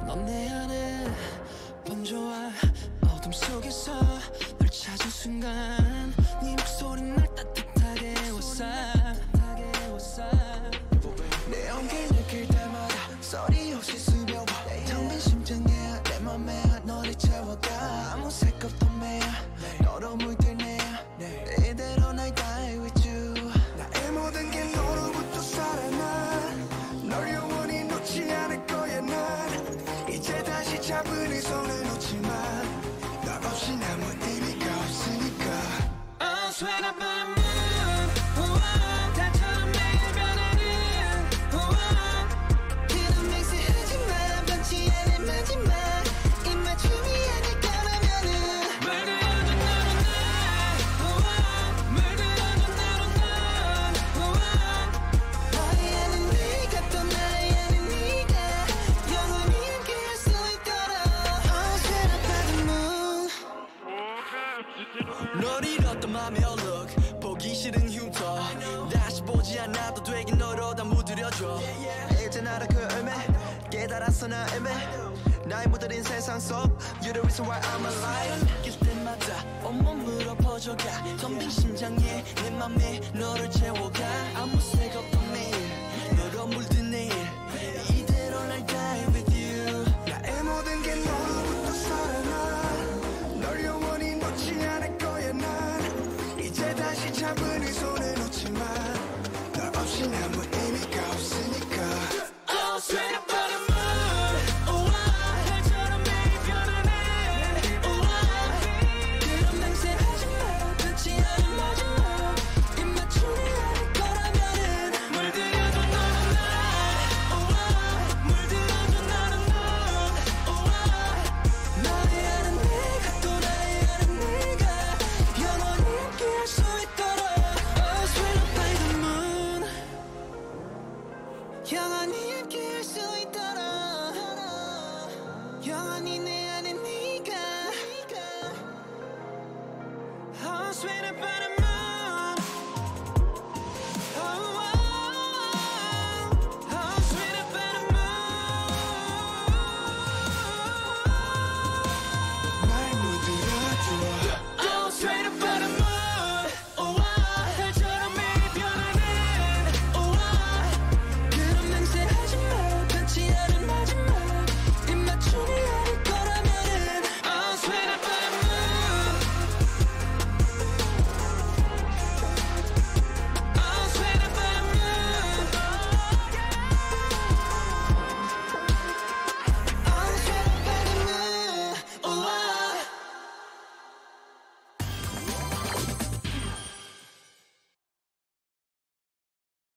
넌 내 안에 번져와 어둠 속에서 널 찾은 순간 네 목소리는 날 따뜻하게 웃어 내 온길 느낄 때마다 소리 없이 스며와 텅 빈 심장에 내 맘에 너를 채워가 아무 색 없던 매야 너로 물들네야 이대로 날 die with you 나의 모든 게 너로부터 살아나 널 영원히 놓지 않을 거야 난 이제 다시 잡은 이 손을 놓지마 널 없이 아무 의미가 없으니까 I swear to God 널 잃었던 맘의 얼룩 보기 싫은 흉터 다시 보지 않아도 되긴 너로 다 묻으려줘 이제 나라 그 의미 깨달았어 나 이미 나의 묻어린 세상 속 You're the reason why I'm alive 느낄 때마다 온몸으로 퍼져가 텅 빈 심장에 내 맘에 너를 채워가 아무 색 없던 매일 너로 물든 내일 이대로 날 die with you 나의 모든 게 너로부터 살아나 널 영원히 놓지 않을 거야 난 이제 다시 잡은 이 손을 놓지마 널 없이 아무 의미가 없으니까 Oh straight up on the moon 달처럼 매일 변하네 그런 맹세하지 마 끝이 아닌 마지막 입맞춤이 아닐 거라면은 물들여줘 너는 날 물들여줘 나는 널 너의 아는 내가 또 나의 아는 내가 영원히 함께할 수 있도록 Oh straight up by the moon 영원히 함께할 수 있도록 영원히 내 안에 네가 Oh straight up